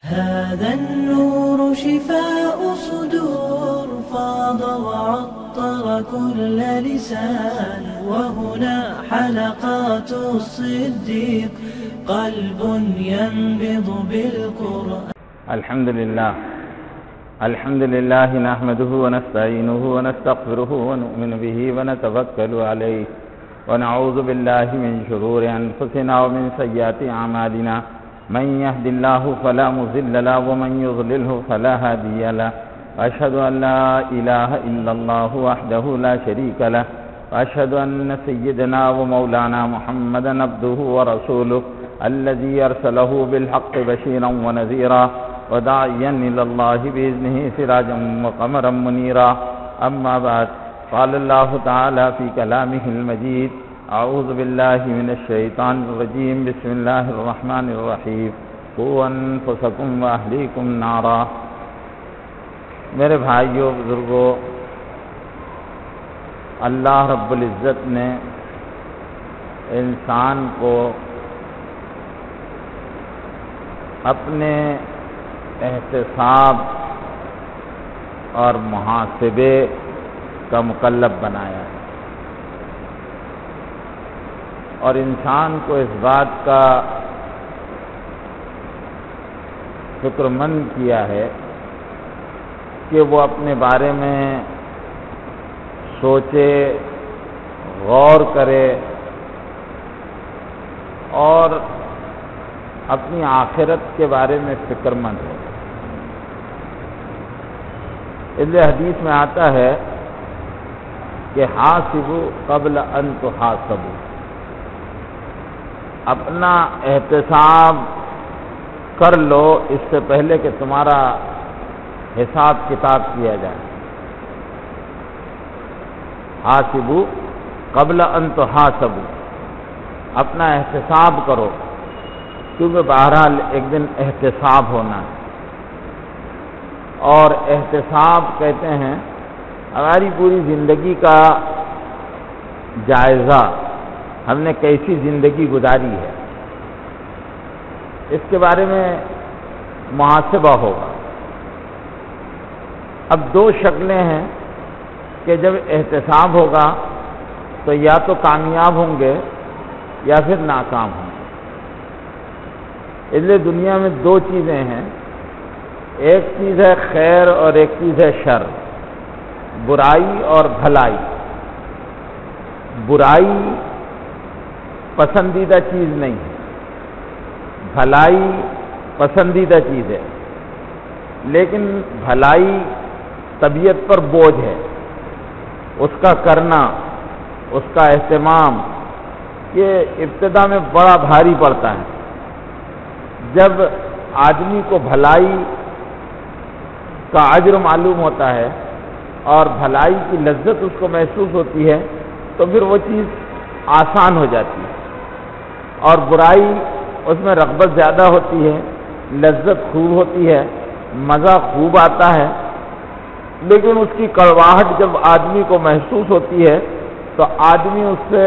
هذا النور شفاء صدور فاض وعطر كل لسان وهنا حلقات الصديق قلب ينبض بالقرآن. الحمد لله نحمده ونستعينه ونستغفره ونؤمن به ونتوكل عليه ونعوذ بالله من شرور أنفسنا ومن سيئات أعمالنا من يهد الله فلا مضل له ومن يضلله فلا هادي له وأشهد أن لا إله إلا الله وحده لا شريك له وأشهد أن سيدنا ومولانا محمدا عبده ورسوله الذي أرسله بالحق بشيرا ونذيرا وداعيا إلى الله بإذنه سراجا وقمرا منيرا. أما بعد، قال الله تعالى في كلامه المجيد: أعوذ بالله من الشيطان الرجيم، بسم الله الرحمن الرحيم، قوا أنفسكم وأهليكم نارا. میرے بھائیوں، بزرگوں، اللہ رب العزت نے انسان کو اپنے احتساب اور محاسبے کا مکلف بنایا ہے، اور انسان کو اس بات کا فکر مند کیا ہے کہ وہ اپنے بارے میں سوچے، غور کرے اور اپنی آخرت کے بارے میں فکر مند ہو. اس لیے حدیث میں آتا ہے کہ حاسبوا قبل ان تحاسبوا، اپنا احتساب کر لو اس سے پہلے کہ تمہارا حساب کتاب کیا جائے. حاسبوا قبل ان تحاسبوا، اپنا احتساب کرو، کیونکہ بہرحال ایک دن احتساب ہونا ہے. اور احتساب کہتے ہیں ہماری پوری زندگی کا جائزہ، ہم نے کیسی زندگی گزاری ہے، اس کے بارے میں محاسبہ ہوگا. اب دو شکلیں ہیں کہ جب احتساب ہوگا تو یا تو کامیاب ہوں گے یا پھر ناکام ہوں گے. اس لیے دنیا میں دو چیزیں ہیں، ایک چیز ہے خیر اور ایک چیز ہے شر، برائی اور بھلائی. برائی پسندیدہ چیز نہیں ہے، بھلائی پسندیدہ چیز ہے، لیکن بھلائی طبیعت پر بوجھ ہے. اس کا کرنا، اس کا اہتمام، یہ ابتدا میں بڑا بھاری پڑتا ہے. جب آدمی کو بھلائی کا اجر معلوم ہوتا ہے اور بھلائی کی لذت اس کو محسوس ہوتی ہے تو پھر وہ چیز آسان ہو جاتی ہے. اور برائی اس میں رغبت زیادہ ہوتی ہے، لذت خوب ہوتی ہے، مزہ خوب آتا ہے، لیکن اس کی کڑواہٹ جب آدمی کو محسوس ہوتی ہے تو آدمی اس سے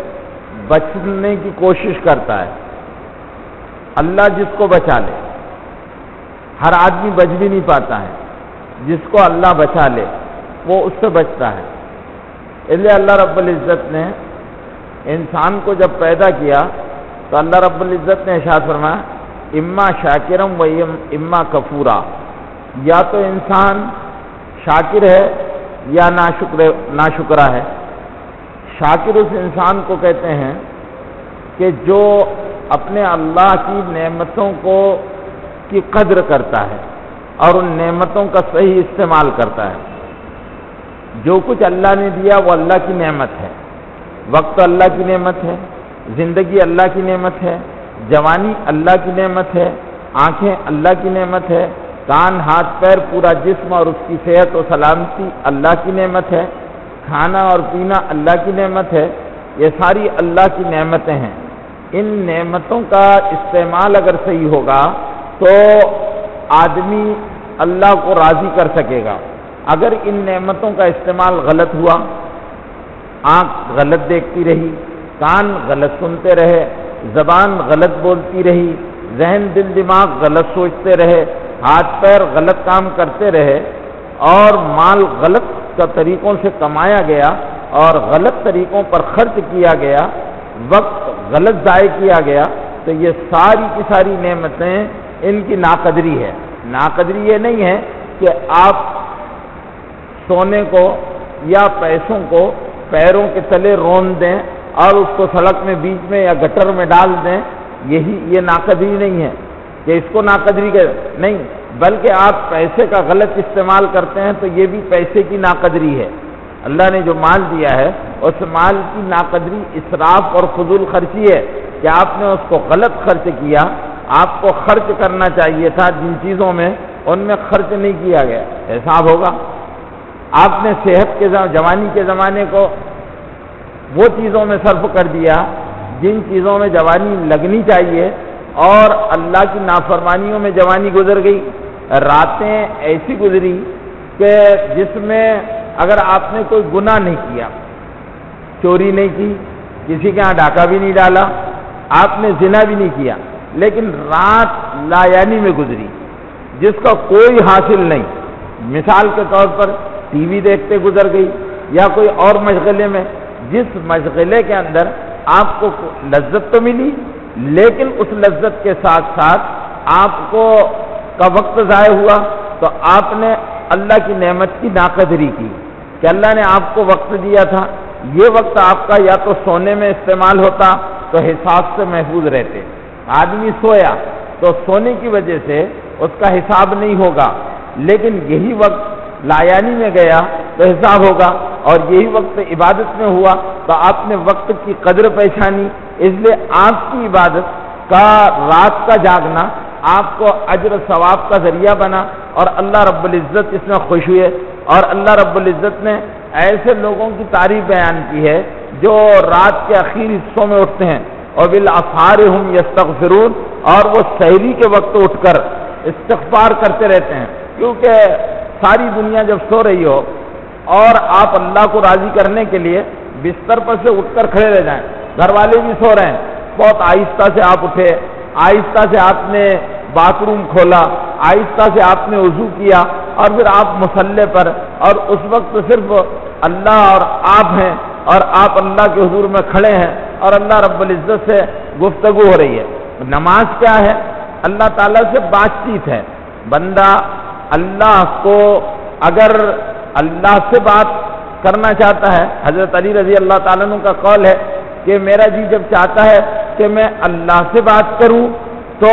بچنے کی کوشش کرتا ہے. اللہ جس کو بچا لے، ہر آدمی بچ بھی نہیں پاتا ہے، جس کو اللہ بچا لے وہ اس سے بچتا ہے. اس لیے اللہ رب العزت نے انسان کو جب پیدا کیا تو اللہ رب العزت نے ارشاد فرمایا: اما شاکرم و اما کفورا، یا تو انسان شاکر ہے یا ناشکرا ہے. شاکر اس انسان کو کہتے ہیں کہ جو اپنے اللہ کی نعمتوں کی قدر کرتا ہے اور ان نعمتوں کا صحیح استعمال کرتا ہے. جو کچھ اللہ نے دیا وہ اللہ کی نعمت ہے. وقت اللہ کی نعمت ہے، زندگی اللہ کی نعمت ہے، جوانی اللہ کی نعمت ہے، آنکھیں اللہ کی نعمت ہے، کان، ہاتھ، پیر، پورا جسم اور اس کی صحت و سلامتی اللہ کی نعمت ہے، کھانا اور پینا اللہ کی نعمت ہے. یہ ساری اللہ کی نعمتیں ہیں. ان نعمتوں کا استعمال اگر صحیح ہوگا تو آدمی اللہ کو راضی کر سکے گا. اگر ان نعمتوں کا استعمال غلط ہوا، آنکھ غلط دیکھتی رہی، کان غلط سنتے رہے، زبان غلط بولتی رہی، ذہن دل دماغ غلط سوچتے رہے، ہاتھ پیر غلط کام کرتے رہے اور مال غلط طریقوں سے کمایا گیا اور غلط طریقوں پر خرچ کیا گیا، وقت غلط ضائع کیا گیا، تو یہ ساری کی ساری نعمتیں ان کی ناقدری ہے۔ ناقدری یہ نہیں ہے کہ آپ سونے کو یا پیسوں کو پیروں کے تلے رون دیں اور اس کو سڑک میں بیچ میں یا گٹر میں ڈال دیں، یہ ناقدری نہیں ہے کہ اس کو ناقدری نہیں، بلکہ آپ پیسے کا غلط استعمال کرتے ہیں تو یہ بھی پیسے کی ناقدری ہے۔ اللہ نے جو مال دیا ہے اس مال کی ناقدری اسراف اور فضول خرچی ہے کہ آپ نے اس کو غلط خرچ کیا۔ آپ کو خرچ کرنا چاہیے تھا جن چیزوں میں، ان میں خرچ نہیں کیا گیا، حساب ہوگا۔ آپ نے صحت کے جوانی کے زمانے کو وہ چیزوں میں صرف کر دیا جن چیزوں میں جوانی لگنی چاہیے، اور اللہ کی نافرمانیوں میں جوانی گزر گئی۔ راتیں ایسی گزری کہ جس میں اگر آپ نے کوئی گناہ نہیں کیا، چوری نہیں کی، کسی کے ہاں ڈاکہ بھی نہیں ڈالا، آپ نے زنا بھی نہیں کیا، لیکن رات لایانی میں گزری جس کا کوئی حاصل نہیں، مثال کے طور پر ٹی وی دیکھتے گزر گئی یا کوئی اور مشغلے میں، جس مشغلے کے اندر آپ کو لذت تو ملی لیکن اس لذت کے ساتھ ساتھ آپ کو کا وقت ضائع ہوا، تو آپ نے اللہ کی نعمت کی ناقدری کی کہ اللہ نے آپ کو وقت دیا تھا، یہ وقت آپ کا یا تو سونے میں استعمال ہوتا تو حساب سے محفوظ رہتے۔ آدمی سویا تو سونے کی وجہ سے اس کا حساب نہیں ہوگا، لیکن یہی وقت لایانی میں گیا تو حساب ہوگا، اور یہی وقت عبادت میں ہوا تو آپ نے وقت کی قدر پہچانی۔ اس لیے آپ کی عبادت کا رات کا جاگنا آپ کو اجر ثواب کا ذریعہ بنا، اور اللہ رب العزت اس میں خوش ہوئے۔ اور اللہ رب العزت نے ایسے لوگوں کی تعریف بیان کی ہے جو رات کے اخیر حصوں میں اٹھتے ہیں، اور بالاسحار هم یستغفرون، اور وہ سحری کے وقت اٹھ کر استغفار کرتے رہتے ہیں، کیونکہ ساری دنیا جب سو رہی ہو اور آپ اللہ کو راضی کرنے کے لیے بستر پر سے اٹھ کر کھڑے رہ جائیں، گھر والے بھی سو رہے ہیں، بہت آہستہ سے آپ اٹھے، آہستہ سے آپ نے باتھ روم کھولا، آہستہ سے آپ نے وضو کیا، اور پھر آپ مصلی پر، اور اس وقت صرف اللہ اور آپ ہیں، اور آپ اللہ کے حضور میں کھڑے ہیں اور اللہ رب العزت سے گفتگو ہو رہی ہے۔ نماز کیا ہے؟ اللہ تعالیٰ سے بات چیت ہے۔ بندہ اللہ کو اگر اللہ سے بات کرنا چاہتا ہے، حضرت علی رضی اللہ تعالیٰ عنہ کا قول ہے کہ میرا جی جب چاہتا ہے کہ میں اللہ سے بات کروں تو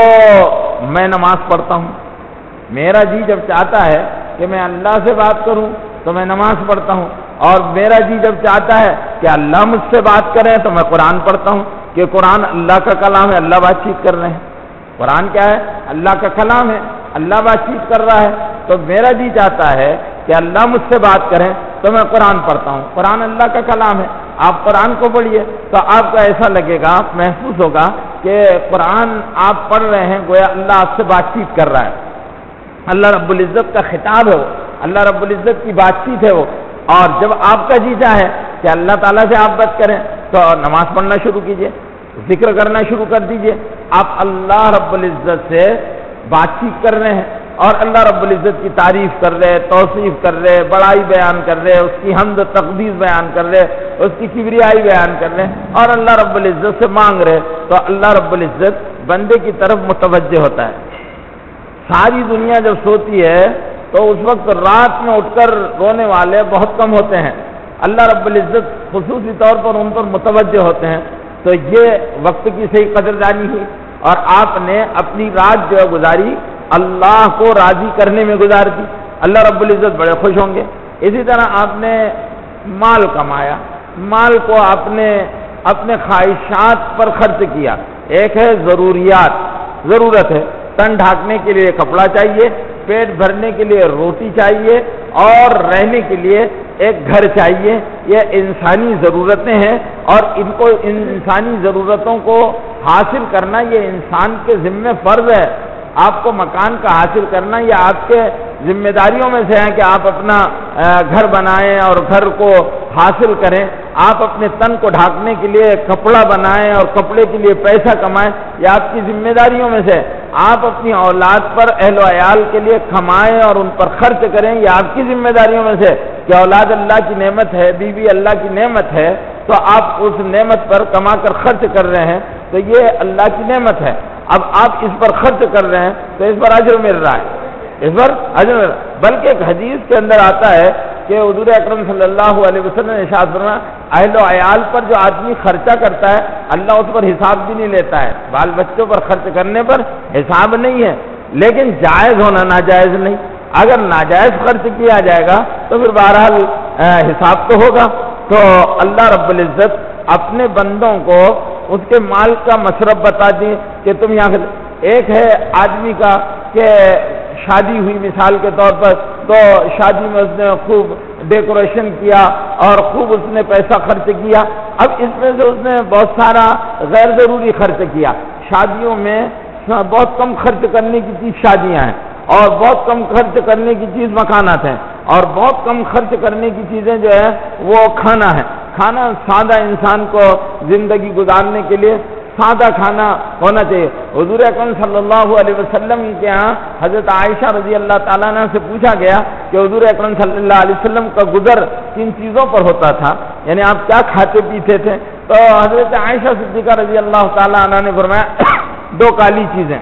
میں نماز پڑھتا ہوں، میرا جی جب چاہتا ہے کہ میں اللہ سے بات کروں تو میں نماز پڑھتا ہوں، اور میرا جی جب چاہتا ہے کہ اللہ مجھ سے بات کرے تو میں قرآن پڑھتا ہوں، کہ قرآن اللہ کا کلام ہے، اللہ بات چیت کر رہے ہیں۔ قرآن کیا ہے؟ اللہ کا کلام ہے، اللہ بات چیت کر رہا ہے، تو میرا جی چاہتا ہے کہ اللہ مجھ سے بات کریں تو میں قرآن پڑھتا ہوں، قرآن اللہ کا کلام ہے، آپ قرآن کو پڑھیے تو آپ کو ایسا لگے گا، محسوس ہوگا کہ قرآن آپ پڑھ رہے ہیں، گویا اللہ آپ سے بات چیت کر رہا ہے، اللہ رب العزت کا خطاب ہے وہ، اللہ رب العزت کی بات چیت ہے وہ۔ اور جب آپ کا جی چاہے کہ اللہ تعالیٰ سے آپ بات کریں تو نماز پڑھنا شروع کیجئے، ذکر کرنا شروع کر دیجئے، آپ اللہ رب العزت سے بات چیت کر رہے ہیں، اور اللہ رب العزت کی تعریف کر رہے، توصیف کر رہے، بڑائی بیان کر رہے، اس کی حمد و تقدیس بیان کر رہے، اس کی کبریائی بیان کر رہے، اور اللہ رب العزت سے مانگ رہے، تو اللہ رب العزت بندے کی طرف متوجہ ہوتا ہے۔ ساری دنیا جب سوتی ہے تو اس وقت رات میں اٹھ کر رونے والے بہت کم ہوتے ہیں، اللہ رب العزت خصوصی طور پر ان پر متوجہ ہوتے ہیں، تو یہ وقت کی صحیح قدردانی ہوئی، اور آپ نے اپنی رات جو گزاری اللہ کو راضی کرنے میں گزار دی، اللہ رب العزت بڑے خوش ہوں گے۔ اسی طرح آپ نے مال کمایا، مال کو آپ نے اپنے خواہشات پر خرچ کیا۔ ایک ہے ضروریات، ضرورت ہے، تن ڈھانکنے کے لیے کپڑا چاہیے، پیٹ بھرنے کے لیے روٹی چاہیے، اور رہنے کے لیے ایک گھر چاہیے، یہ انسانی ضرورتیں ہیں، اور ان کو انسانی ضرورتوں کو حاصل کرنا یہ انسان کے ذمہ فرض ہے۔ آپ کو مکان کا حاصل کرنا یہ آپ کے ذمہ داریوں میں سے ہے کہ آپ اپنا گھر بنائیں اور گھر کو حاصل کریں، آپ اپنے تن کو ڈھانکنے کے لیے کپڑا بنائیں اور کپڑے کے لیے پیسہ کمائیں، یہ آپ کی ذمہ داریوں میں سے ہے۔ آپ اپنی اولاد پر اہل و عیال کے لیے کمائیں اور ان پر خرچ کریں، یہ آپ کی ذمہ داریوں میں سے کہ اولاد اللہ کی نعمت ہے، بیوی اللہ کی نعمت ہے، تو آپ اس نعمت پر کما کر خرچ کر رہے ہیں تو یہ اللہ کی نعمت ہے. اب آپ اس پر خرچ کر رہے ہیں تو اس پر اجر مل رہا ہے، اس پر اجر مل رہا ہے. بلکہ ایک حدیث کے اندر آتا ہے کہ حضور اکرم صلی اللہ علیہ وسلم نے ارشاد فرمایا اہل و عیال پر جو آدمی خرچہ کرتا ہے اللہ اس پر حساب بھی نہیں لیتا ہے. بال بچوں پر خرچ کرنے پر حساب نہیں ہے، لیکن جائز ہونا ناجائز نہیں. اگر ناجائز خرچ کیا جائے گا تو پھر بہرحال حساب تو ہوگا. تو اللہ رب العزت اپنے بندوں کو اس کے مال کا مصرف بتا دیں کہ تم یہاں ایک ہے آدمی کا کہ شادی ہوئی مثال کے طور پر تو شادی میں اس نے خوب ڈیکوریشن کیا اور خوب اس نے پیسہ خرچ کیا. اب اس میں سے اس نے بہت سارا غیر ضروری خرچ کیا. شادیوں میں بہت کم خرچ کرنے کی چیز شادیاں ہیں اور بہت کم خرچ کرنے کی چیز مکانات ہیں اور بہت کم خرچ کرنے کی چیزیں جو ہے وہ کھانا ہے. کھانا سادہ انسان کو زندگی گزارنے کے لیے سادہ کھانا ہونا چاہیے. حضور اکرم صلی اللہ علیہ وسلم کے ہاں حضرت عائشہ رضی اللہ تعالیٰ عنہ سے پوچھا گیا کہ حضور اکرم صلی اللہ علیہ وسلم کا گزر کن چیزوں پر ہوتا تھا، یعنی آپ کیا کھاتے پیتے تھے؟ تو حضرت عائشہ صدیقہ رضی اللہ تعالیٰ عنہ نے فرمایا دو کالی چیزیں.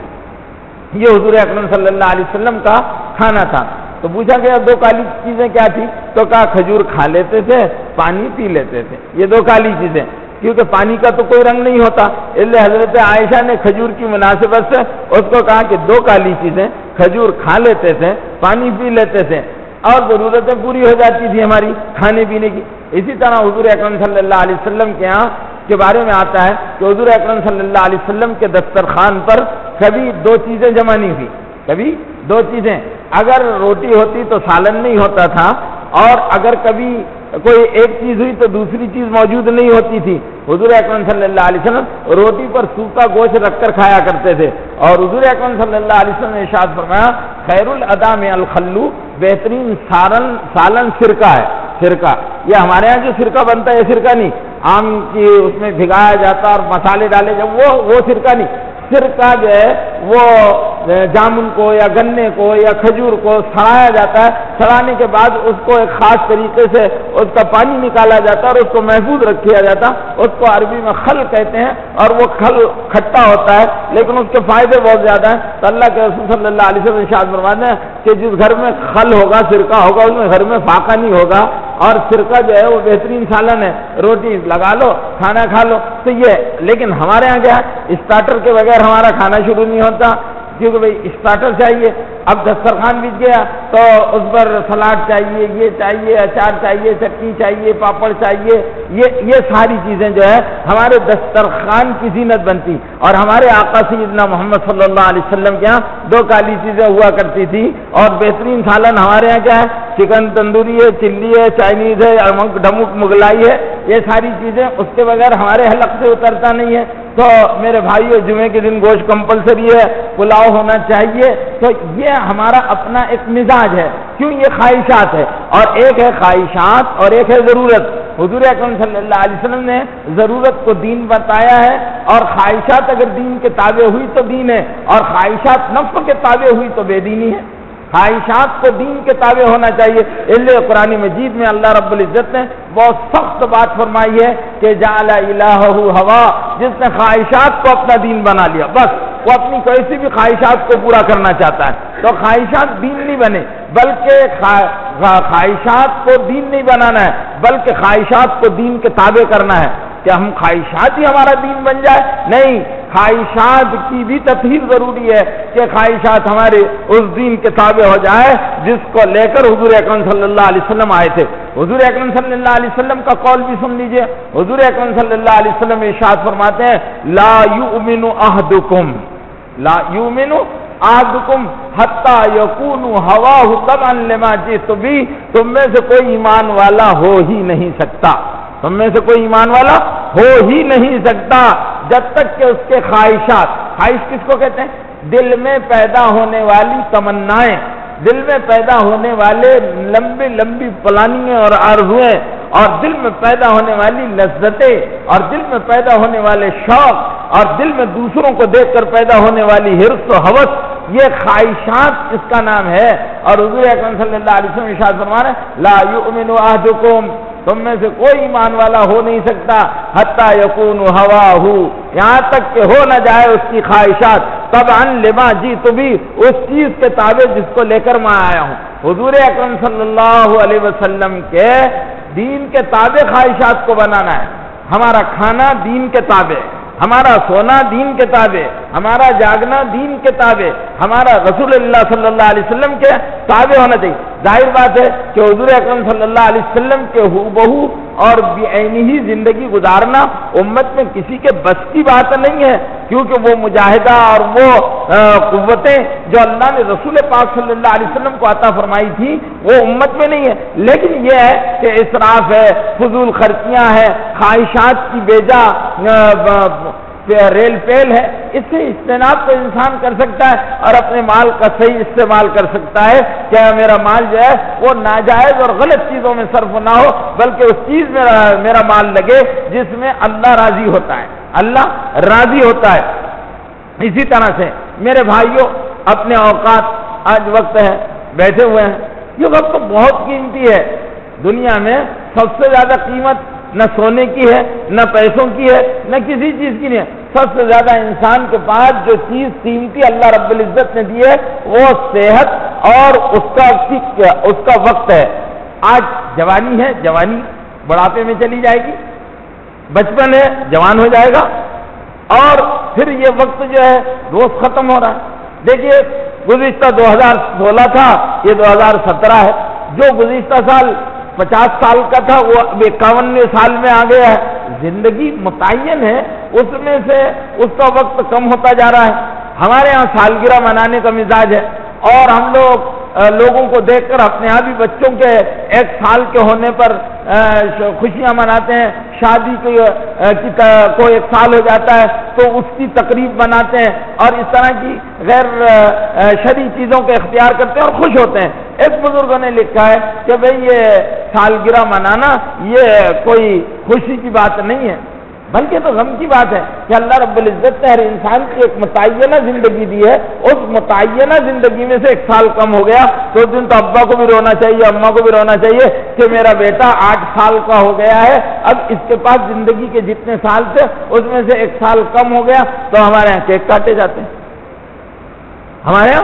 یہ حضور اکرم صلی اللہ علیہ وسلم کا کھانا تھا. تو پوچھا گیا دو کالی چیزیں کیا تھی؟ تو کہا کھجور کھا لیتے تھے، پانی پی لیتے تھے. یہ دو کالی چیزیں، کیونکہ پانی کا تو کوئی رنگ نہیں ہوتا، اس لیے حضرت عائشہ نے کھجور کی مناسبت سے اس کو کہا کہ دو کالی چیزیں، کھجور کھا لیتے تھے، پانی پی لیتے تھے اور ضرورتیں پوری ہو جاتی تھی ہماری کھانے پینے کی. اسی طرح حضور اکرم صلی اللہ علیہ وسلم کے یہاں کے بارے میں آتا ہے کہ حضور اکرم صلی اللہ علیہ وسلم کے دسترخوان پر کبھی دو چیزیں جمع نہیں ہوئی، کبھی دو چیزیں. اگر روٹی ہوتی تو سالن نہیں ہوتا تھا اور اگر کبھی کوئی ایک چیز ہوئی تو دوسری چیز موجود نہیں ہوتی تھی. حضور اکرم صلی اللہ علیہ وسلم روٹی پر سوکھا گوشت رکھ کر کھایا کرتے تھے اور حضور اکرم صلی اللہ علیہ وسلم نے ارشاد فرمایا خیر الادام الخلو، بہترین سالن سرکہ ہے. سرکہ یہ ہمارے ہاں جو سرکہ بنتا ہے یہ سرکہ نہیں، آم کی اس میں بھگایا جاتا اور مسالے ڈالے جب وہ سرکہ نہیں. سرکہ جو ہے وہ جامن کو یا گنے کو یا کھجور کو سڑایا جاتا ہے، سڑانے کے بعد اس کو ایک خاص طریقے سے اس کا پانی نکالا جاتا ہے اور اس کو محفوظ رکھا جاتا. اس کو عربی میں خل کہتے ہیں اور وہ خل کھٹا ہوتا ہے لیکن اس کے فائدے بہت زیادہ ہیں. تو اللہ کے رسول صلی اللہ علیہ وسلم ارشاد فرماتے ہیں کہ جس گھر میں خل ہوگا، سرکہ ہوگا، اس میں گھر میں فاقہ نہیں ہوگا. اور سرکہ جو ہے وہ بہترین سالن ہے، روٹی لگا لو، کھانا کھا لو. تو یہ لیکن ہمارے یہاں کیا ہے، اسٹارٹر کے بغیر ہمارا کھانا شروع نہیں ہوتا کیونکہ بھائی اسٹارٹر چاہیے. اب دسترخوان بچ گیا تو اس پر سلاد چاہیے، یہ چاہیے، اچار چاہیے، چٹنی چاہیے، پاپڑ چاہیے. یہ ساری چیزیں جو ہے ہمارے دسترخوان کی زینت بنتی. اور ہمارے آقا سیدنا محمد صلی اللہ علیہ وسلم کے یہاں دو کالی چیزیں ہوا کرتی تھی اور بہترین سالن ہمارے یہاں کیا ہے، چکن تندوری ہے، چلی ہے، چائنیز ہے، ڈمک مغلائی ہے. یہ ساری چیزیں اس کے بغیر ہمارے حلق سے اترتا نہیں ہے. تو میرے بھائیو جمعے کے دن گوشت کمپلسری ہے، پلاؤ ہونا چاہیے. تو یہ ہمارا اپنا ایک مزاج ہے. کیوں؟ یہ خواہشات ہے اور ایک ہے خواہشات اور ایک ہے ضرورت. حضور اکرم صلی اللہ علیہ وسلم نے ضرورت کو دین بتایا ہے اور خواہشات اگر دین کے تابع ہوئی تو دین ہے اور خواہشات نفس کے تابع ہوئی تو بے دینی ہے. خواہشات کو دین کے تابع ہونا چاہیے. اس لیے قرآن مجید میں اللہ رب العزت نے بہت سخت بات فرمائی ہے کہ جعل الہہ ہوا، جس نے خواہشات کو اپنا دین بنا لیا، بس وہ اپنی کیسی بھی خواہشات کو پورا کرنا چاہتا ہے. تو خواہشات دین نہیں بنے بلکہ خواہشات کو دین نہیں بنانا ہے بلکہ خواہشات کو دین کے تابع کرنا ہے. کہ ہم خواہشات ہی ہمارا دین بن جائے؟ نہیں، خواہشات کی بھی تطہیر ضروری ہے کہ خواہشات ہمارے اس دین کے تابع ہو جائے جس کو لے کر حضور اکرم صلی اللہ علیہ وسلم آئے تھے. حضور اکرم صلی اللہ علیہ وسلم کا قول بھی سن لیجئے. حضور اکرم صلی اللہ علیہ وسلم ارشاد فرماتے ہیں لا یؤمن احدکم، لا یؤمن احدکم حتی یکون ہواہ تبعا لما جئت بہ، تم میں سے کوئی ایمان والا ہو ہی نہیں سکتا، تم میں سے کوئی ایمان والا ہو ہی نہیں سکتا جب تک کہ اس کے خواہشات، خواہش کس کو کہتے ہیں؟ دل میں پیدا ہونے والی تمنائیں، دل میں پیدا ہونے والے لمبی لمبی پلاننگیں اور آرزوئیں اور دل میں پیدا ہونے والی لذتیں اور دل میں پیدا ہونے والے شوق، اور دل میں دوسروں کو دیکھ کر پیدا ہونے والی حرص و ہوس، یہ خواہشات اس کا نام ہے۔ اور حضور اکرم صلی اللہ علیہ وسلم ارشاد فرما رہے ہیں لا یؤمن احدکم، تم میں سے کوئی ایمان والا ہو نہیں سکتا حتی یکون ہواہ، یہاں تک کہ ہو نہ جائے اس کی خواہشات طبعا لما جئت بھی، اس چیز کے تابع جس کو لے کر میں آیا ہوں۔ حضور اکرم صلی اللہ علیہ وسلم کے دین کے تابع خواہشات کو بنانا ہے۔ ہمارا کھانا دین کے تابع، ہمارا سونا دین کے تابع، ہمارا جاگنا دین کے تابع، ہمارا رسول اللہ صلی اللہ علیہ وسلم کے تابع ہونا چاہیے۔ ظاہر بات ہے کہ حضور اکرم صلی اللہ علیہ وسلم کے ہو بہو اور بعینی زندگی گزارنا امت میں کسی کے بس کی بات نہیں ہے، کیونکہ وہ مجاہدہ اور وہ قوتیں جو اللہ نے رسول پاک صلی اللہ علیہ وسلم کو عطا فرمائی تھی وہ امت میں نہیں ہے۔ لیکن یہ ہے کہ اسراف ہے، فضول خرچیاں ہے، خواہشات کی بیجا ریل پیل ہے، اس سے اجتناب تو انسان کر سکتا ہے اور اپنے مال کا صحیح استعمال کر سکتا ہے۔ کیا میرا مال جو ہے وہ ناجائز اور غلط چیزوں میں صرف نہ ہو، بلکہ اس چیز میں میرا مال لگے جس میں اللہ راضی ہوتا ہے، اللہ راضی ہوتا ہے۔ اسی طرح سے میرے بھائیوں، اپنے اوقات، آج وقت ہے بیٹھے ہوئے ہیں، یہ وقت بہت قیمتی ہے۔ دنیا میں سب سے زیادہ قیمت نہ سونے کی ہے، نہ پیسوں کی ہے، نہ کسی چیز کی نہیں ہے۔ سب سے زیادہ انسان کے پاس جو چیز قیمتی اللہ رب العزت نے دی ہے وہ صحت اور اس کا وقت ہے۔ آج جوانی ہے، جوانی بڑھاپے میں چلی جائے گی، بچپن ہے جوان ہو جائے گا، اور پھر یہ وقت جو ہے روز ختم ہو رہا ہے۔ دیکھیے گزشتہ 2016 تھا، یہ 2017 ہے۔ جو گزشتہ سال 50 سال کا تھا وہ اب 51 سال میں آ گیا ہے۔ زندگی متعین ہے، اس میں سے اس کا وقت کم ہوتا جا رہا ہے۔ ہمارے ہاں سالگرہ منانے کا مزاج ہے، اور ہم لوگوں کو دیکھ کر اپنے یہاں بھی بچوں کے 1 سال کے ہونے پر خوشیاں مناتے ہیں، شادی کو 1 سال ہو جاتا ہے تو اس کی تقریب مناتے ہیں، اور اس طرح کی غیر شرعی چیزوں کے اختیار کرتے ہیں اور خوش ہوتے ہیں۔ ایک بزرگوں نے لکھا ہے کہ بھئی یہ سالگرہ منانا یہ کوئی خوشی کی بات نہیں ہے، بلکہ تو غم کی بات ہے کہ اللہ رب العزت نے ہر انسان کی ایک متعینہ زندگی دی ہے، اس متعینہ زندگی میں سے 1 سال کم ہو گیا تو اس دن تو ابا کو بھی رونا چاہیے، اماں کو بھی رونا چاہیے کہ میرا بیٹا 8 سال کا ہو گیا ہے، اب اس کے پاس زندگی کے جتنے سال تھے اس میں سے 1 سال کم ہو گیا۔ تو ہمارے یہاں کیک کاٹے جاتے ہیں، ہمارے یہاں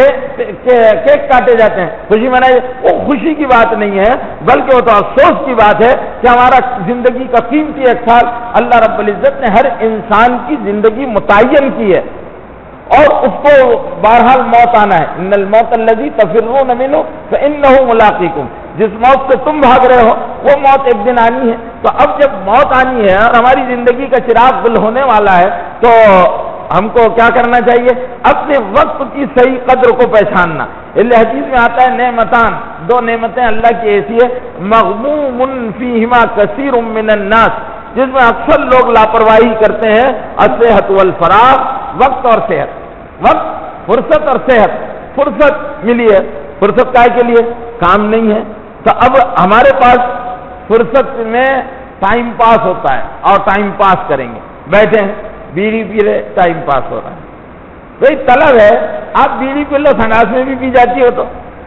کیک کاٹے جاتے ہیں، خوشی منائی۔ وہ خوشی کی بات نہیں ہے، بلکہ وہ تو افسوس کی بات ہے کہ ہمارا زندگی کا قیمتی 1 سال اللہ رب العزت نے ہر انسان کی زندگی متعین کی ہے، اور اس کو بہرحال موت آنا ہے۔ ان الموت الذی تفرون منہ فانہ ملاقیکم، جس موت سے تم بھاگ رہے ہو وہ موت ایک دن آنی ہے۔ تو اب جب موت آنی ہے اور ہماری زندگی کا چراغ گل ہونے والا ہے تو ہم کو کیا کرنا چاہیے؟ اپنے وقت کی صحیح قدر کو پہچاننا۔ حدیث میں آتا ہے نعمتان، 2 نعمتیں اللہ کی ایسی ہے مغموم فیہما کثیر من الناس، جس میں اکثر لوگ لاپرواہی کرتے ہیں، الصحت والفراغ، وقت اور صحت، وقت فرصت اور صحت۔ فرصت ملی ہے، فرصت کائے کے لیے؟ کام نہیں ہے، تو اب ہمارے پاس فرصت میں ٹائم پاس ہوتا ہے اور ٹائم پاس کریں گے، بیٹھے ہیں بیڑی پی رہے، ٹائم پاس ہو رہا ہے۔ بھائی طلب ہے، آپ بیڑی پی لو، سناس میں بھی پی جاتی ہو تو،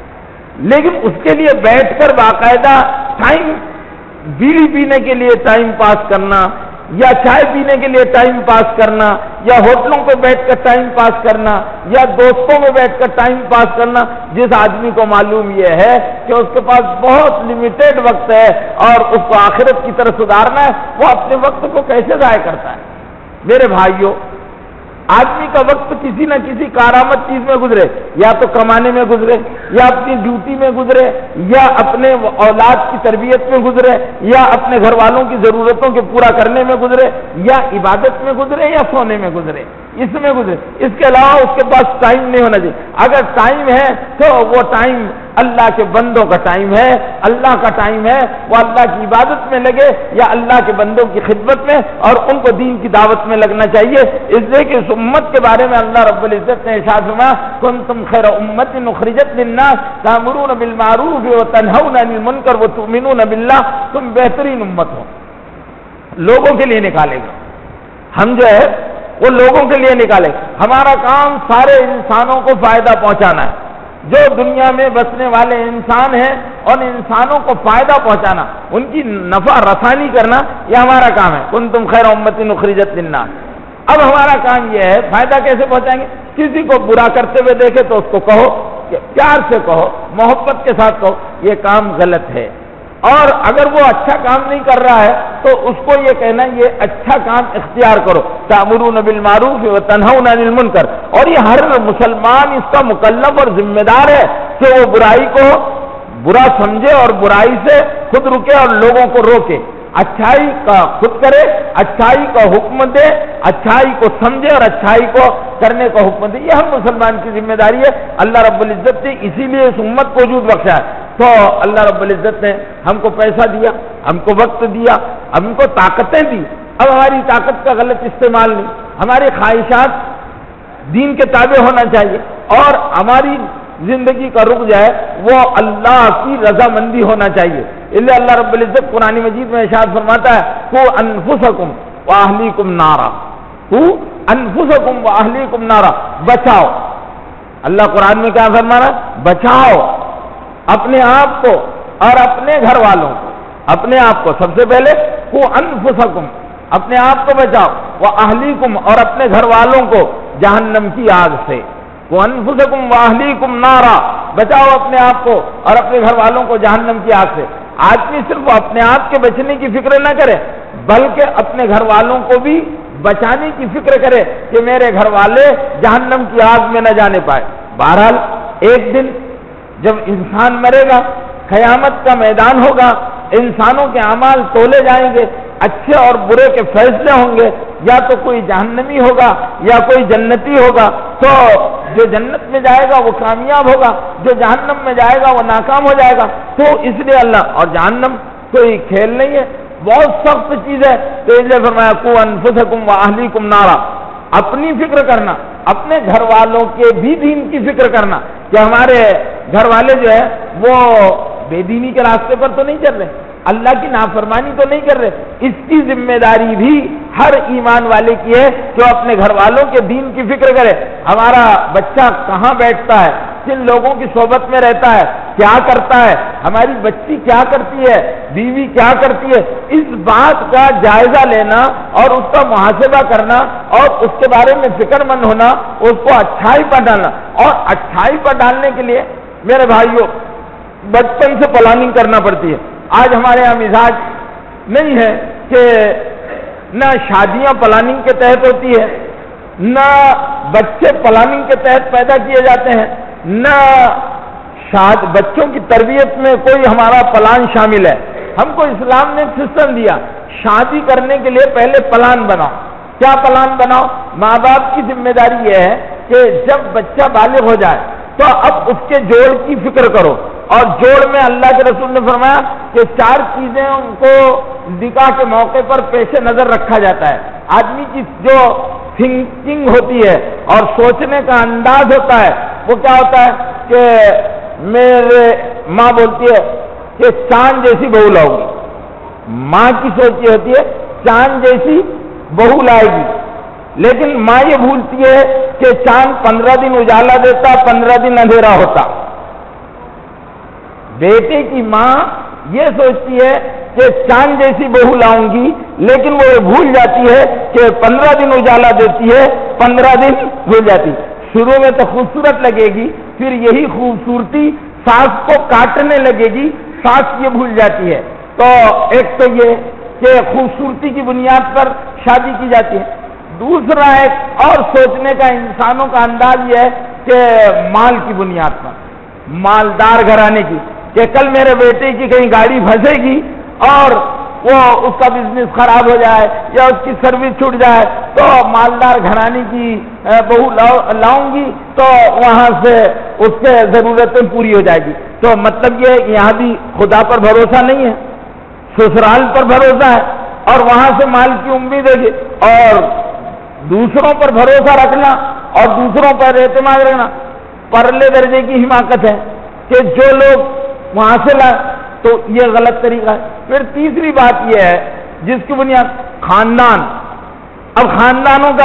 لیکن اس کے لیے بیٹھ کر باقاعدہ ٹائم، بیڑی پینے کے لیے ٹائم پاس کرنا، یا چائے پینے کے لیے ٹائم پاس کرنا، یا ہوٹلوں پہ بیٹھ کر ٹائم پاس کرنا، یا دوستوں میں بیٹھ کر ٹائم پاس کرنا۔ جس آدمی کو معلوم یہ ہے کہ اس کے پاس بہت لمیٹڈ وقت ہے اور اس کو آخرت کی طرف سدھارنا ہے، وہ اپنے وقت کو کیسے ضائع کرتا ہے؟ میرے بھائیوں، آدمی کا وقت کسی نہ کسی کارآمد چیز میں گزرے، یا تو کمانے میں گزرے، یا اپنی ڈیوٹی میں گزرے، یا اپنے اولاد کی تربیت میں گزرے، یا اپنے گھر والوں کی ضرورتوں کے پورا کرنے میں گزرے، یا عبادت میں گزرے، یا سونے میں گزرے، اس میں گزرے۔ اس کے علاوہ اس کے پاس ٹائم نہیں ہونا چاہیے۔ اگر ٹائم ہے تو وہ ٹائم اللہ کے بندوں کا ٹائم ہے، اللہ کا ٹائم ہے، وہ اللہ کی عبادت میں لگے یا اللہ کے بندوں کی خدمت میں، اور ان کو دین کی دعوت میں لگنا چاہیے۔ اس لیے کہ اس امت کے بارے میں اللہ رب العزت نے ارشاد فرمایا کنتم خیر امت اخرجت للناس تأمرون بالمعروف وتنہون عن المنکر وتؤمنون باللہ، تم بہترین امت ہو، لوگوں کے لیے نکالے گا۔ ہم جو ہے وہ لوگوں کے لیے نکالے. ہمارا کام سارے انسانوں کو فائدہ پہنچانا ہے. جو دنیا میں بسنے والے انسان ہیں اور انسانوں کو فائدہ پہنچانا، ان کی نفع رسانی کرنا، یہ ہمارا کام ہے. کنتم خیر امۃ اخرجت للناس. اب ہمارا کام یہ ہے فائدہ کیسے پہنچائیں گے؟ کسی کو برا کرتے ہوئے دیکھے تو اس کو کہو، پیار سے کہو، محبت کے ساتھ کہو یہ کام غلط ہے. اور اگر وہ اچھا کام نہیں کر رہا ہے تو اس کو یہ کہنا یہ اچھا کام اختیار کرو. تأمرون بالمعروف وتنہون عن المنکر. اور یہ ہر مسلمان اس کا مکلف اور ذمہ دار ہے کہ وہ برائی کو برا سمجھے اور برائی سے خود رکے اور لوگوں کو روکے. اچھائی کا خود کرے، اچھائی کا حکم دے، اچھائی کو سمجھے اور اچھائی کو کرنے کا حکم دے. یہ ہر مسلمان کی ذمہ داری ہے. اللہ رب العزت نے اسی لیے اس امت کو وجود بخشا ہے. تو اللہ رب العزت نے ہم کو پیسہ دیا، ہم کو وقت دیا، ہم کو طاقتیں دی. اب ہماری طاقت کا غلط استعمال نہیں، ہماری خواہشات دین کے تابع ہونا چاہیے اور ہماری زندگی کا رخ جو ہے وہ اللہ کی رضامندی ہونا چاہیے. اس لیے اللہ رب العزت قرآن مجید میں ارشاد فرماتا ہے قوا انفسکم واہلیکم نارا. قوا انفسکم واہلیکم نارا. بچاؤ. اللہ قرآن میں کیا فرما رہا ہے؟ بچاؤ اپنے آپ کو اور اپنے گھر والوں کو. اپنے آپ کو سب سے پہلے قوا انفسکم، اپنے آپ کو بچاؤ، واہلیکم اور اپنے گھر والوں کو جہنم کی آگ سے. وَأَنفُسَكُمْ وَأَهْلِيكُمْ نَارًا. بچاؤ اپنے آپ کو اور اپنے گھر والوں کو جہنم کی آگ سے. آدمی صرف اپنے آپ کے بچنے کی فکر نہ کرے بلکہ اپنے گھر والوں کو بھی بچانے کی فکر کرے کہ میرے گھر والے جہنم کی آگ میں نہ جانے پائے. بہرحال ایک دن جب انسان مرے گا، قیامت کا میدان ہوگا، انسانوں کے اعمال تولے جائیں گے، اچھے اور برے کے فیصلے ہوں گے. یا تو کوئی جہنمی ہوگا یا کوئی جنتی ہوگا. تو جو جنت میں جائے گا وہ کامیاب ہوگا، جو جہنم میں جائے گا وہ ناکام ہو جائے گا. تو اس لیے اللہ، اور جہنم کوئی کھیل نہیں ہے، بہت سخت چیز ہے. تو اس لیے فرمایا قوا انفسکم واہلیکم نارا. اپنی فکر کرنا، اپنے گھر والوں کے بھی دین کی فکر کرنا کہ ہمارے گھر والے جو ہے وہ بے دینی کے راستے پر تو نہیں چل رہے، اللہ کی نافرمانی تو نہیں کر رہے. اس کی ذمہ داری بھی ہر ایمان والے کی ہے کہ وہ اپنے گھر والوں کے دین کی فکر کرے. ہمارا بچہ کہاں بیٹھتا ہے، کن لوگوں کی صحبت میں رہتا ہے، کیا کرتا ہے، ہماری بچی کیا کرتی ہے، بیوی کیا کرتی ہے، اس بات کا جائزہ لینا اور اس کا محاسبہ کرنا اور اس کے بارے میں فکر مند ہونا، اس کو اچھائی پر ڈالنا. اور اچھائی پر ڈالنے کے لیے میرے بھائیوں بچپن سے پلاننگ کرنا پڑتی ہے. آج ہمارے یہاں مزاج نہیں ہے کہ نہ شادیاں پلاننگ کے تحت ہوتی ہے، نہ بچے پلاننگ کے تحت پیدا کیے جاتے ہیں، نہ بچوں کی تربیت میں کوئی ہمارا پلان شامل ہے. ہم کو اسلام نے سسٹم دیا، شادی کرنے کے لیے پہلے پلان بناؤ. کیا پلان بناؤ؟ ماں باپ کی ذمہ داری یہ ہے کہ جب بچہ بالغ ہو جائے تو اب اس کے جوڑ کی فکر کرو. اور جوڑ میں اللہ کے رسول نے فرمایا کہ 4 چیزیں ان کو نکاح کے موقع پر پیش نظر رکھا جاتا ہے. آدمی کی جو تھنکنگ ہوتی ہے اور سوچنے کا انداز ہوتا ہے وہ کیا ہوتا ہے کہ میرے ماں بولتی ہے کہ چاند جیسی بہو لاؤ گی. ماں کی سوچ یہ ہوتی ہے چاند جیسی بہو لائے گی، لیکن ماں یہ بھولتی ہے کہ چاند 15 دن اجالا دیتا، 15 دن اندھیرا ہوتا. بیٹے کی ماں یہ سوچتی ہے کہ چاند جیسی بہو لاؤں گی، لیکن وہ یہ بھول جاتی ہے کہ 15 دن اجالا دیتی ہے، 15 دن بھول جاتی. شروع میں تو خوبصورت لگے گی، پھر یہی خوبصورتی ساس کو کاٹنے لگے گی، ساس یہ بھول جاتی ہے. تو ایک تو یہ کہ خوبصورتی کی بنیاد پر شادی کی جاتی ہے. دوسرا ایک اور سوچنے کا انسانوں کا انداز یہ ہے کہ مال کی بنیاد پر، مالدار گھرانے کی، کہ کل میرے بیٹے کی کہیں گاڑی پھنسے گی اور وہ اس کا بزنس خراب ہو جائے یا اس کی سروس چھوٹ جائے تو مالدار گھرانے کی بہو لاؤں گی تو وہاں سے اس کے ضرورتیں پوری ہو جائے گی. تو مطلب یہ یہاں بھی خدا پر بھروسہ نہیں ہے، سسرال پر بھروسہ ہے اور وہاں سے مال کی امید ہے. اور دوسروں پر بھروسہ رکھنا اور دوسروں پر اعتماد رکھنا پرلے درجے کی حماقت ہے کہ جو لوگ وہاں سے لائے تو یہ غلط طریقہ ہے. پھر تیسری بات یہ ہے جس کی بنیاد خاندان. اب خاندانوں کا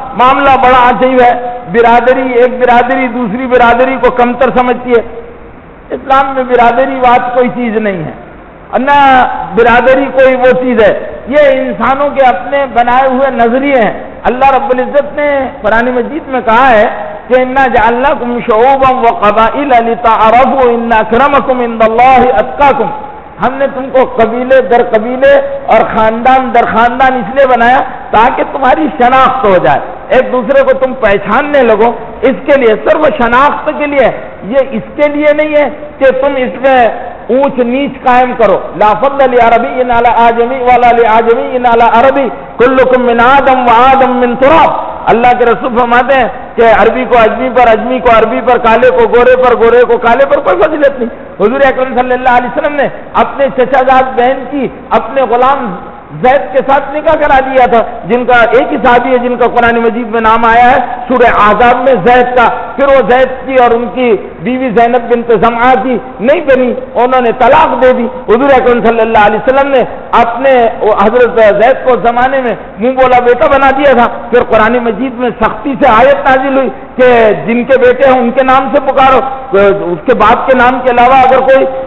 معاملہ بڑا عجیب ہے. ایک برادری دوسری برادری کو کمتر سمجھتی ہے. اسلام میں برادری بات کوئی چیز نہیں ہے، نہ برادری کوئی وہ چیز ہے. یہ انسانوں کے اپنے بنائے ہوئے نظریے ہیں. اللہ رب العزت نے قرآن مجید میں کہا ہے کہ انا جعلناکم شعوبا وقبائل لتعارفوا ان اکرمکم عند اللہ اتقاکم. ہم نے تم کو قبیلے در قبیلے اور خاندان در خاندان اس لیے بنایا تاکہ تمہاری شناخت ہو جائے، ایک دوسرے کو تم پہچاننے لگو. اس کے لیے صرف شناخت کے لیے، یہ اس کے لیے نہیں ہے کہ تم اس میں اونچ نیچ قائم کرو. لا فضل لعربی علی اعجمی ولا لعجمی علی عربی کلکم من آدم وآدم من تراب. اللہ کے رسول فرماتے ہیں کہ عربی کو اجمی پر، اجمی کو عربی پر، کالے کو گورے پر، گورے کو کالے پر کوئی فضیلت نہیں. حضور اکرم صلی اللہ علیہ وسلم نے اپنے چچا زاد بہن کی اپنے غلام زید کے ساتھ نکاح کرا دیا تھا، جن کا ایک ہی صحابی ہے جن کا قرآن مجید میں نام آیا ہے سورہ احزاب میں زید کا. پھر وہ زید کی اور ان کی بیوی زینب بنت زمعہ کی نہیں بنی، انہوں نے طلاق دے دی. حضور اکرم صلی اللہ علیہ وسلم نے اپنے حضرت زید کو زمانے میں منہ بولا بیٹا بنا دیا تھا. پھر قرآن مجید میں سختی سے آیت نازل ہوئی کہ جن کے بیٹے ہیں ان کے نام سے پکارو، اس کے باپ کے نام کے علاوہ اگر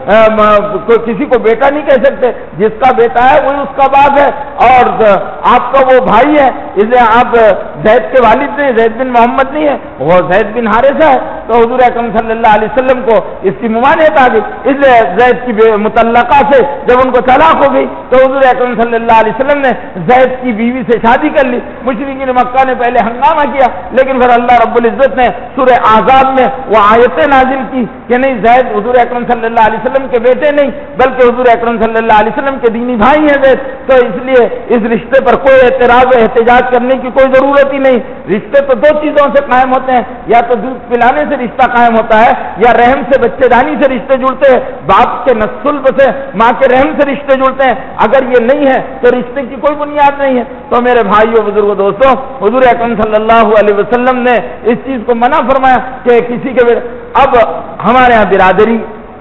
کوئی کسی کو بیٹا نہیں کہہ سکتے. جس کا بیٹا ہے وہی اس کا باپ ہے، اور آپ کا وہ بھائی ہے، اس لیے آپ زید کے والد نہیں، زید بن محمد نہیں ہے، وہ زید بن حارثہ ہے. تو حضور اکرم صلی اللہ علیہ وسلم کو اس کی ممانعت آ گئی. اس لیے زید کی مطلقہ سے جب ان کو طلاق ہو گئی تو حضور اکرم صلی اللہ علیہ وسلم نے زید کی بیوی سے شادی کر لی. مشرکین مکہ نے پہلے ہنگامہ کیا، لیکن پھر اللہ رب العزت نے سورہ احزاب میں وہ آیتیں نازل کی کہ نہیں، زید حضور اکرم صلی اللہ علیہ وسلم کے بیٹے نہیں بلکہ حضور اکرم صلی اللہ علیہ وسلم کے دینی بھائی ہیں زید. تو اس لیے اس رشتے پر کوئی اعتراض و احتجاج کرنے کی کوئی ضرورت ہی نہیں. رشتے تو دو چیزوں سے قائم ہوتے ہیں، یا تو دودھ پلانے سے رشتہ قائم ہوتا ہے، یا رحم سے بچے دانی سے رشتے جڑتے ہیں، باپ کے نسل سے ماں کے رحم سے رشتے جڑتے ہیں. اگر یہ نہیں ہے تو رشتے کی کوئی بنیاد نہیں ہے. تو میرے بھائیوں بزرگوں دوستوں، حضور اکرم صلی اللہ علیہ وسلم نے اس چیز کو منع فرمایا کہ کسی کے اب ہمارے یہاں برادری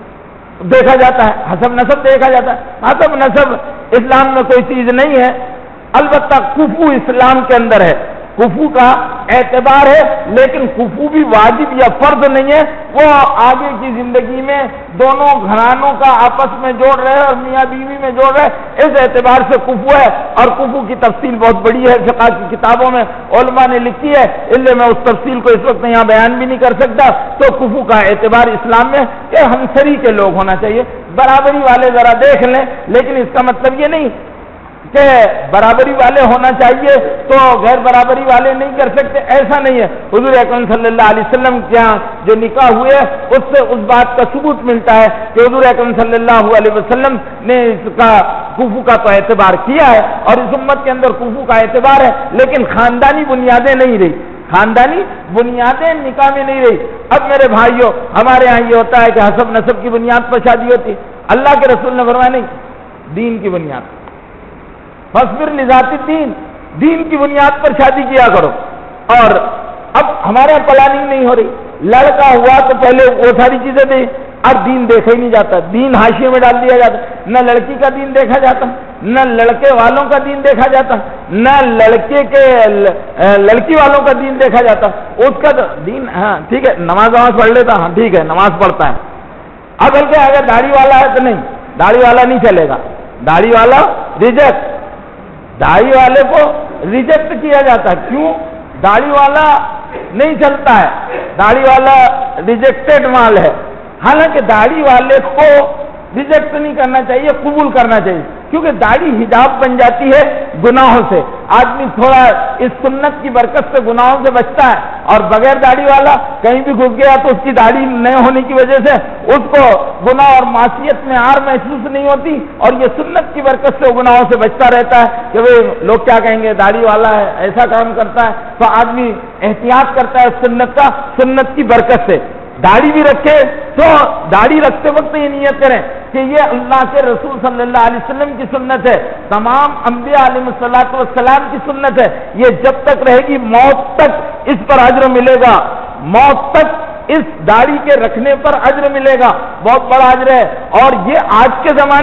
دیکھا جاتا ہے، حسب نسب دیکھا جاتا ہے. حسب نسب اسلام میں کوئی چیز نہیں ہے، البتہ کفو اسلام کے اندر ہے. کفو کا اعتبار ہے، لیکن کفو بھی واجب یا فرض نہیں ہے. وہ آگے کی زندگی میں دونوں گھرانوں کا آپس میں جوڑ رہے اور میاں بیوی میں جوڑ رہے، اس اعتبار سے کفو ہے. اور کفو کی تفصیل بہت بڑی ہے، فقہ کی کتابوں میں علماء نے لکھی ہے، اس لیے میں اس تفصیل کو اس وقت یہاں بیان بھی نہیں کر سکتا. تو کفو کا اعتبار اسلام میں کہ ہمسری کے لوگ ہونا چاہیے. برابری والے ذرا دیکھ لیں، لیکن اس کا مطلب یہ نہیں کہ برابری والے ہونا چاہیے تو غیر برابری والے نہیں کر سکتے، ایسا نہیں ہے. حضور اکرم صلی اللہ علیہ وسلم کے یہاں جو نکاح ہوئے اس سے اس بات کا ثبوت ملتا ہے کہ حضور اکرم صلی اللہ علیہ وسلم نے اس کا کفو کا تو اعتبار کیا ہے، اور اس امت کے اندر کفو کا اعتبار ہے، لیکن خاندانی بنیادیں نہیں رہی، خاندانی بنیادیں نکاح میں نہیں رہی. اب میرے بھائیوں، ہمارے یہاں یہ ہوتا ہے کہ حسب نسب کی بنیاد پر شادی ہوتی. اللہ کے رسول نے فرمایا نہیں، دین کی بنیاد، فاصبر لذات الدین، دین کی بنیاد پر شادی کیا کرو. اور اب ہمارے یہاں پلاننگ نہیں ہو رہی. لڑکا ہوا تو پہلے وہ ساری چیزیں دی، اب دین دیکھا ہی نہیں جاتا، دین حاشیے میں ڈال دیا جاتا. نہ لڑکی کا دین دیکھا جاتا، نہ لڑکے والوں کا دین دیکھا جاتا، نہ لڑکی والوں کا دین دیکھا جاتا. اس کا دین ہاں ٹھیک ہے، نماز پڑھ لیتا، ہاں ٹھیک ہے نماز پڑھتا ہے. اب بلکہ اگر داڑھی والا ہے تو نہیں، داڑھی والا نہیں چلے گا، داڑھی والا ریجیکٹ، داڑھی والے کو ریجیکٹ کیا جاتا ہے. کیوں؟ داڑھی والا نہیں چلتا ہے، داڑھی والا ریجیکٹڈ مال ہے. حالانکہ داڑھی والے کو ریجیکٹ نہیں کرنا چاہیے، قبول کرنا چاہیے، کیونکہ داڑھی حجاب بن جاتی ہے گناہوں سے. آدمی تھوڑا اس سنت کی برکت سے گناہوں سے بچتا ہے، اور بغیر داڑھی والا کہیں بھی گھس گیا تو اس کی داڑھی نہ ہونے کی وجہ سے اس کو گناہ اور معصیت میں آر محسوس نہیں ہوتی، اور یہ سنت کی برکت سے گناہوں سے بچتا رہتا ہے کہ وہ لوگ کیا کہیں گے، داڑھی والا ہے ایسا کام کرتا ہے. تو آدمی احتیاط کرتا ہے سنت کا، سنت کی برکت سے. داڑھی بھی رکھے تو داڑھی رکھتے وقت یہ نیت کریں کہ یہ اللہ کے رسول صلی اللہ علیہ وسلم کی سنت ہے، تمام انبیاء علیہ الصلوۃ والسلام کی سنت ہے. یہ جب تک رہے گی موت تک اس پر اجر ملے گا، موت تک اس داڑھی کے رکھنے پر اجر ملے گا، بہت بڑا اجر ہے. اور یہ آج کے زمانے میں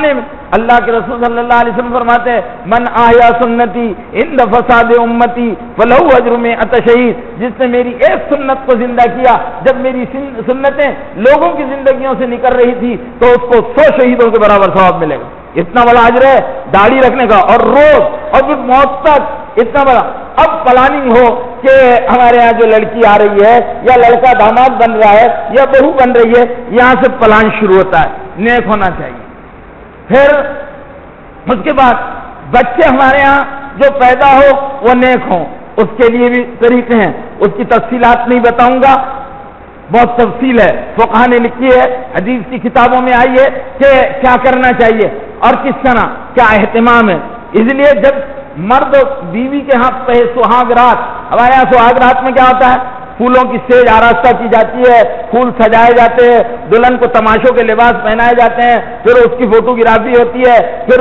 اللہ کے رسول صلی اللہ علیہ وسلم فرماتے ہیں من احیا سنتی عند فساد امتی فلہ اجر مئۃ شہید، جس نے میری ایک سنت کو زندہ کیا جب میری سنتیں لوگوں کی زندگیوں سے نکل رہی تھی تو اس کو 100 شہیدوں کے برابر ثواب ملے گا۔ اتنا بڑا اجر ہے داڑھی رکھنے کا، اور روز اور پھر موت تک اتنا بڑا۔ اب پلاننگ ہو کہ ہمارے یہاں جو لڑکی آ رہی ہے یا لڑکا داماد بن رہا ہے یا بہو بن رہی ہے، یہاں سے پلان شروع ہوتا ہے، نیک ہونا چاہیے۔ پھر اس کے بعد بچے ہمارے یہاں جو پیدا ہو وہ نیک ہوں، اس کے لیے بھی طریقے ہیں، اس کی تفصیلات نہیں بتاؤں گا، بہت تفصیل ہے، فقہ نے لکھی ہے، حدیث کی کتابوں میں آئی ہے کہ کیا کرنا چاہیے اور کس طرح کیا اہتمام ہے۔ اس لیے جب مرد بیوی کے ہاں پہ سہاگ رات، ہمارے یہاں سہاگ رات میں کیا ہوتا ہے، پھولوں کی سیج آراستہ کی جاتی ہے، پھول سجائے جاتے ہیں، دلہن کو تماشوں کے لباس پہنائے جاتے ہیں، پھر اس کی فوٹوگرافی ہوتی ہے، پھر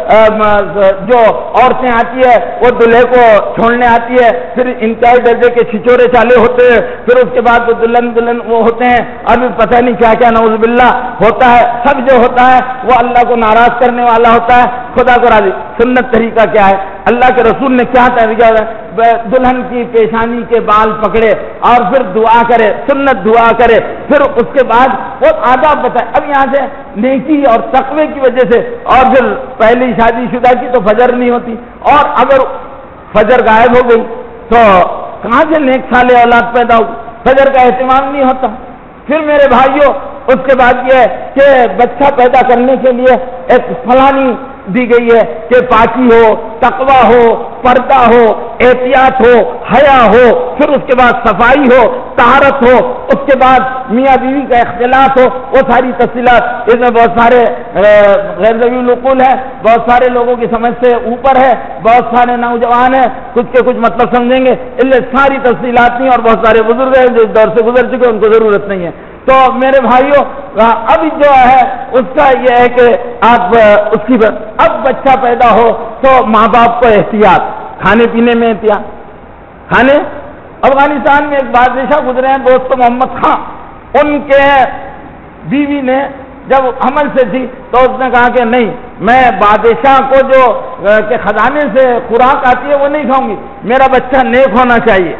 جو عورتیں آتی ہے وہ دلہے کو چھوڑنے آتی ہے، پھر انتہائی درجے کے چھچورے چالے ہوتے ہیں، پھر اس کے بعد وہ دلہن وہ ہوتے ہیں، اور بھی پتہ نہیں کیا کیا نعوذ باللہ ہوتا ہے۔ سب جو ہوتا ہے وہ اللہ کو ناراض کرنے والا ہوتا ہے، خدا کو راضی۔ سنت طریقہ کیا ہے، اللہ کے رسول نے کیا طریقہ ہے، دلہن کی پیشانی کے بال پکڑے اور پھر دعا کرے، سنت دعا کرے، پھر اس کے بعد وہ آداب بتائے۔ اب یہاں سے نیکی اور تقوی کی وجہ سے، اور پھر پہلی شادی شدہ کی تو فجر نہیں ہوتی، اور اگر فجر غائب ہو گئی تو کہاں سے نیک صالح اولاد پیدا ہوگی، فجر کا اہتمام نہیں ہوتا۔ پھر میرے بھائیوں اس کے بعد یہ ہے کہ بچہ پیدا کرنے کے لیے ایک فلانی دی گئی ہے کہ پاکی ہو، تقوی ہو، پردہ ہو، احتیاط ہو، حیا ہو، پھر اس کے بعد صفائی ہو، طہارت ہو، اس کے بعد میاں بیوی کا اختلاط ہو، وہ ساری تفصیلات اس میں بہت سارے غیر ذوی العقول ہے، بہت سارے لوگوں کی سمجھ سے اوپر ہے، بہت سارے نوجوان ہیں کچھ کے کچھ مطلب سمجھیں گے، اس لیے ساری تفصیلات نہیں، اور بہت سارے بزرگ ہیں جو اس دور سے گزر چکے ان کو ضرورت نہیں ہے۔ تو میرے بھائیوں اب جو ہے اس کا یہ ہے کہ آپ اس کی اب بچہ پیدا ہو تو ماں باپ کو احتیاط، کھانے پینے میں احتیاط، کھانے۔ افغانستان میں ایک بادشاہ گزرے ہیں دوست محمد خان، ان کے بیوی نے جب حمل سے تھی تو اس نے کہا کہ نہیں، میں بادشاہ کو جو کہ خزانے سے خوراک آتی ہے وہ نہیں کھاؤں گی، میرا بچہ نیک ہونا چاہیے۔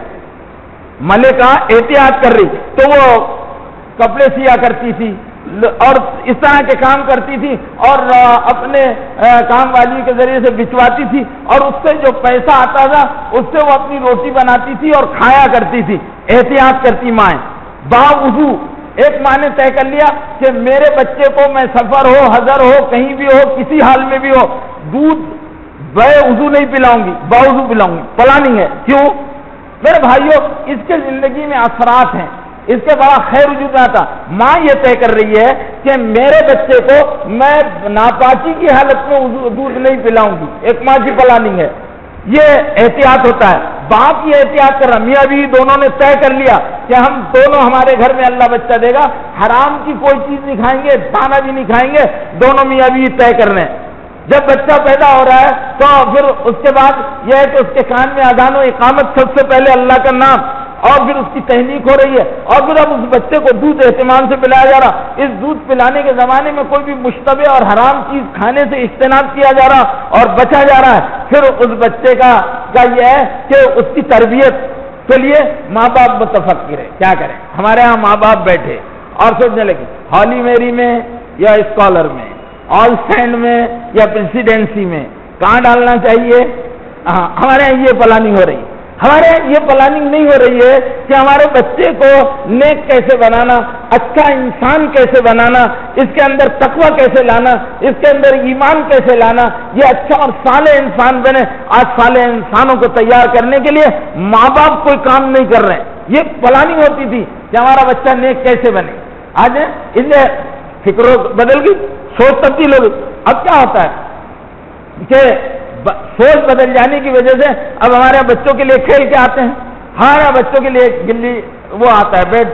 ملکہ احتیاط کر رہی تو وہ کپڑے سیا کرتی تھی اور اس طرح کے کام کرتی تھی، اور اپنے کام والی کے ذریعے سے بچواتی تھی، اور اس سے جو پیسہ آتا تھا اس سے وہ اپنی روٹی بناتی تھی اور کھایا کرتی تھی، احتیاط کرتی مائیں۔ باوضو ایک ماں نے طے کر لیا کہ میرے بچے کو میں سفر ہو، حضر ہو، کہیں بھی ہو، کسی حال میں بھی ہو، دودھ بے وضو نہیں پلاؤں گی، باوضو پلاؤں گی۔ پلاننگ ہے، کیوں میرے بھائیوں، اس کے زندگی میں اثرات ہیں، اس کے بڑا خیر وجود میں آتا۔ ماں یہ طے کر رہی ہے کہ میرے بچے کو میں ناپاکی کی حالت میں دودھ نہیں پلاؤں گی، ایک ماں کی پلاننگ ہے، یہ احتیاط ہوتا ہے۔ باپ یہ احتیاط کر رہا، میاں بیوی دونوں نے طے کر لیا کہ ہم دونوں، ہمارے گھر میں اللہ بچہ دے گا، حرام کی کوئی چیز نہیں کھائیں گے، دانا بھی نہیں کھائیں گے، دونوں میاں بیوی طے کر رہے ہیں۔ جب بچہ پیدا ہو رہا ہے تو پھر اس کے بعد یہ ہے کہ اس کے کان میں اذان و اقامت، سب سے پہلے اللہ کا نام، اور پھر اس کی تحریک ہو رہی ہے، اور پھر اب اس بچے کو دودھ اہتمام سے پلایا جا رہا۔ اس دودھ پلانے کے زمانے میں کوئی بھی مشتبہ اور حرام چیز کھانے سے اجتناب کیا جا رہا اور بچا جا رہا ہے۔ پھر اس بچے کا یہ ہے کہ اس کی تربیت کے لیے ماں باپ متفکر ہے، کیا کریں۔ ہمارے ہاں ماں باپ بیٹھے اور سوچنے لگے ہالی میری میں یا اسکالر میں، آل سینڈ میں یا پریسیڈینسی میں کہاں ڈالنا چاہیے۔ ہمارے یہاں یہ پلاننگ ہو رہی ہے، ہمارے یہ پلاننگ نہیں ہو رہی ہے کہ ہمارے بچے کو نیک کیسے بنانا، اچھا انسان کیسے بنانا، اس کے اندر تقوی کیسے لانا، اس کے اندر ایمان کیسے لانا، یہ اچھا اور صالح انسان بنے۔ آج صالح انسانوں کو تیار کرنے کے لیے ماں باپ کوئی کام نہیں کر رہے ہیں، یہ پلاننگ ہوتی تھی کہ ہمارا بچہ نیک کیسے بنے۔ آج اس لیے فکر بدل گئی، سوچ تبدیل ہو گئی۔ اب کیا ہوتا ہے کہ سوچ بدل جانے کی وجہ سے اب ہمارے بچوں کے لیے کھیل کے آتے ہیں، ہمارے بچوں کے لیے گلی وہ آتا ہے بیٹ،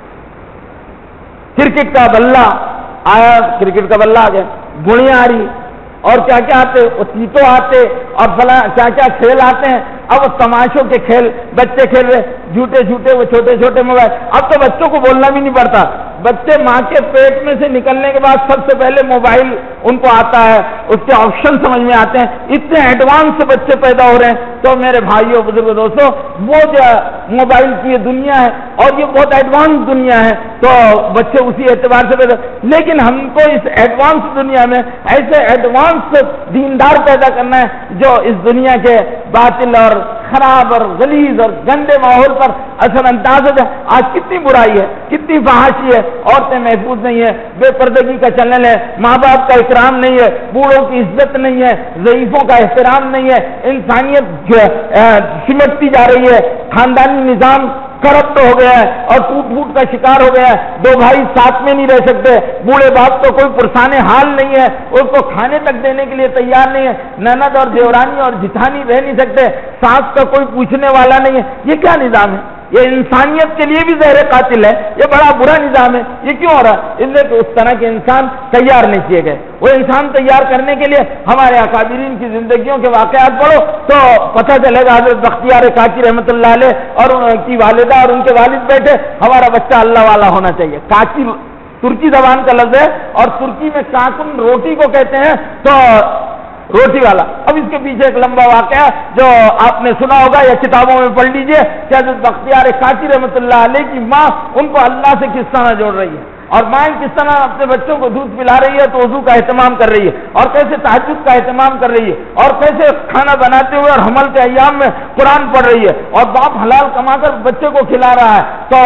کرکٹ کا بلہ آیا، کرکٹ کا بلہ آ گیا، گڑیاں آ رہی اور کیا کیا آتے، وہ تیتو آتے اور فلاں کیا کیا کھیل آتے ہیں۔ اب وہ تماشوں کے کھیل بچے کھیل رہے، جھوٹے جھوٹے وہ چھوٹے چھوٹے موبائل۔ اب تو بچوں کو بولنا بھی نہیں پڑتا، بچے ماں کے پیٹ میں سے نکلنے کے بعد سب سے پہلے موبائل ان کو آتا ہے، اس کے آپشن سمجھ میں آتے ہیں، اتنے ایڈوانس بچے پیدا ہو رہے ہیں. تو میرے بھائیوں بزرگوں دوستوں، وہ جو موبائل کی یہ دنیا ہے اور یہ بہت ایڈوانس دنیا ہے، تو بچے اسی اعتبار سے پیدا. لیکن ہم کو اس ایڈوانس دنیا میں ایسے ایڈوانس دیندار پیدا کرنا ہے جو اس دنیا کے باطل اور خراب اور غلیظ اور گندے ماحول پر اثر انداز ہے. آج کتنی برائی ہے، کتنی فحاشی ہے، عورتیں محفوظ نہیں ہے، بے پردگی کا چلن ہے، ماں باپ کا اکرام نہیں ہے، بوڑھوں کی عزت نہیں ہے، ضعیفوں کا احترام نہیں ہے، انسانیت سمٹتی جا رہی ہے، خاندانی نظام کرپٹ ہو گیا ہے اور ٹوٹ پھوٹ کا شکار ہو گیا ہے. دو بھائی ساتھ میں نہیں رہ سکتے، بوڑھے باپ تو کوئی پرسان حال نہیں ہے، اس کو کھانے تک دینے کے لیے تیار نہیں ہے، نند اور دیورانی اور جٹھانی رہ نہیں سکتے، ساس کا کوئی پوچھنے والا نہیں ہے. یہ کیا نظام ہے؟ یہ انسانیت کے لیے بھی زہر قاتل ہے، یہ بڑا برا نظام ہے. یہ کیوں ہو رہا ہے؟ اس لیے کہ اس طرح کے انسان تیار نہیں کیے گئے. وہ انسان تیار کرنے کے لیے ہمارے اکابرین کی زندگیوں کے واقعات پڑھو تو پتہ چلے گا. حضرت بختیار کاکی رحمۃ اللہ علیہ اور ان کی والدہ اور ان کے والد بیٹھے، ہمارا بچہ اللہ والا ہونا چاہیے. کاکی ترکی زبان کا لفظ ہے اور ترکی میں کاکن روٹی کو کہتے ہیں، تو روٹی والا. اب اس کے پیچھے ایک لمبا واقعہ جو آپ نے سنا ہوگا یا کتابوں میں پڑھ لیجئے کہ حضرت بختیار کاکی رحمۃ اللہ علیہ کی ماں ان کو اللہ سے کس طرح جوڑ رہی ہے، اور مائیں کس طرح اپنے بچوں کو دودھ پلا رہی ہے تو وضو کا اہتمام کر رہی ہے، اور کیسے تہجد کا اہتمام کر رہی ہے، اور کیسے کھانا بناتے ہوئے اور حمل کے ایام میں قرآن پڑھ رہی ہے، اور باپ حلال کما کر بچے کو کھلا رہا ہے. تو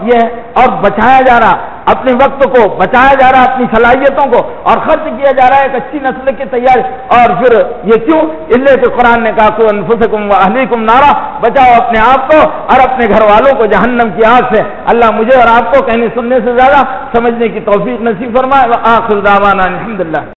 یہ اور بچایا جا رہا، اپنے وقت کو بچایا جا رہا، اپنی صلاحیتوں کو اور خرچ کیا جا رہا ہے ایک اچھی نسل کی تیاری. اور پھر یہ کیوں؟ اس لیے کہ قرآن نے کہا کہ انفسکم واہلیکم نارا، بچاؤ اپنے آپ کو اور اپنے گھر والوں کو جہنم کی آگ سے. اللہ مجھے اور آپ کو کہنے سننے سے زیادہ سمجھنے کی توفیق نصیب فرمائے. وآخر دعوانا الحمدللہ.